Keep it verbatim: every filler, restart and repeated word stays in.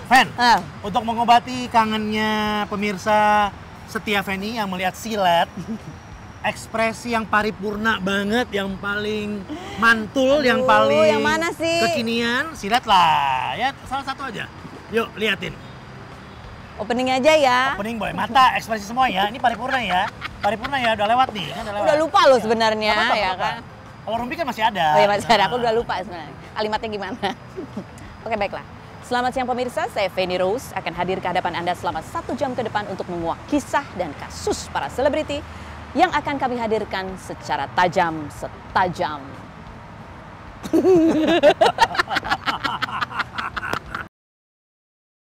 Fen, Ah. untuk mengobati kangennya pemirsa setia Feni yang melihat silet, ekspresi yang paripurna banget, yang paling mantul, Aduh, yang paling yang mana sih? kekinian, silet lah. Ya, salah satu aja. Yuk, liatin. Opening aja ya. Opening boy, mata, ekspresi semua ya. Ini paripurna ya. Paripurna ya, udah lewat nih. Kan udah, lewat. Udah lupa lo sebenarnya, Nggak apa-apa, ya nggak apa-apa. kan? Kalau Rumpi kan masih ada. Oh ya masih ada, aku Nah. udah lupa sebenarnya. Kalimatnya gimana? Oke baiklah. Selamat siang pemirsa, saya Feni Rose akan hadir ke hadapan Anda selama satu jam ke depan untuk menguak kisah dan kasus para selebriti yang akan kami hadirkan secara tajam setajam.